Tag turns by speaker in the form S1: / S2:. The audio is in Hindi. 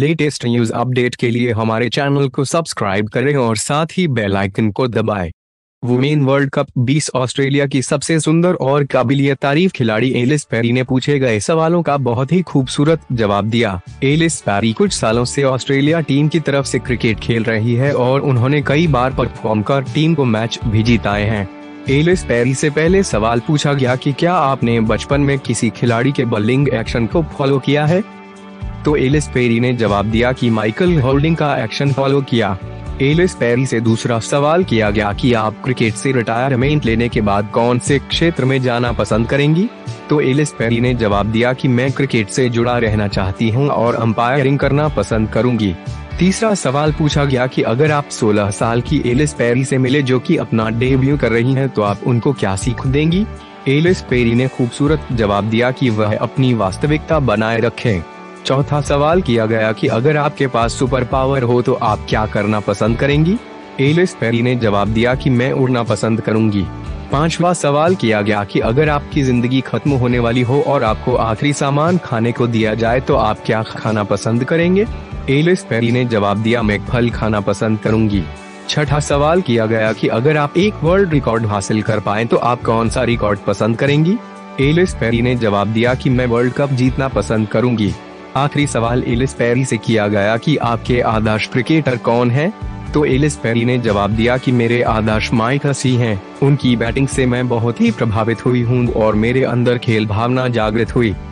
S1: लेटेस्ट न्यूज अपडेट के लिए हमारे चैनल को सब्सक्राइब करें और साथ ही बेल आइकन को दबाएं। वुमेन वर्ल्ड कप 20 ऑस्ट्रेलिया की सबसे सुंदर और काबिलियत तारीफ खिलाड़ी एलिस पेरी ने पूछे गए सवालों का बहुत ही खूबसूरत जवाब दिया। एलिस पेरी कुछ सालों से ऑस्ट्रेलिया टीम की तरफ से क्रिकेट खेल रही है और उन्होंने कई बार परफॉर्म कर टीम को मैच भी जिताए हैं। एलिस पेरी से पहले सवाल पूछा गया कि क्या आपने बचपन में किसी खिलाड़ी के बॉलिंग एक्शन को फॉलो किया है, तो एलिस पेरी ने जवाब दिया कि माइकल होल्डिंग का एक्शन फॉलो किया। एलिस पेरी से दूसरा सवाल किया गया कि आप क्रिकेट से रिटायरमेंट लेने के बाद कौन से क्षेत्र में जाना पसंद करेंगी, तो एलिस पेरी ने जवाब दिया कि मैं क्रिकेट से जुड़ा रहना चाहती हूं और अंपायरिंग करना पसंद करूंगी। तीसरा सवाल पूछा गया कि अगर आप 16 साल की एलिस पेरी से मिले जो कि अपना डेब्यू कर रही हैं, तो आप उनको क्या सीख देंगी। एलिस पेरी ने खूबसूरत जवाब दिया कि वह अपनी वास्तविकता बनाए रखें। चौथा सवाल किया गया कि अगर आपके पास सुपर पावर हो तो आप क्या करना पसंद करेंगी। एलिस पेरी ने जवाब दिया कि मैं उड़ना पसंद करूंगी। पांचवा सवाल किया गया कि अगर आपकी जिंदगी खत्म होने वाली हो और आपको आखिरी सामान खाने को दिया जाए तो आप क्या खाना पसंद करेंगे। एलिस पेरी ने जवाब दिया मैं फल खाना पसंद करूंगी। छठा सवाल किया गया कि अगर आप एक वर्ल्ड रिकॉर्ड हासिल कर पाएं तो आप कौन सा रिकॉर्ड पसंद करेंगी। एलिस पेरी ने जवाब दिया कि मैं वर्ल्ड कप जीतना पसंद करूंगी। आखिरी सवाल एलिस पेरी से किया गया कि आपके आदर्श क्रिकेटर कौन हैं, तो एलिस पेरी ने जवाब दिया कि मेरे आदर्श माइक हसी हैं। उनकी बैटिंग से मैं बहुत ही प्रभावित हुई हूं और मेरे अंदर खेल भावना जागृत हुई।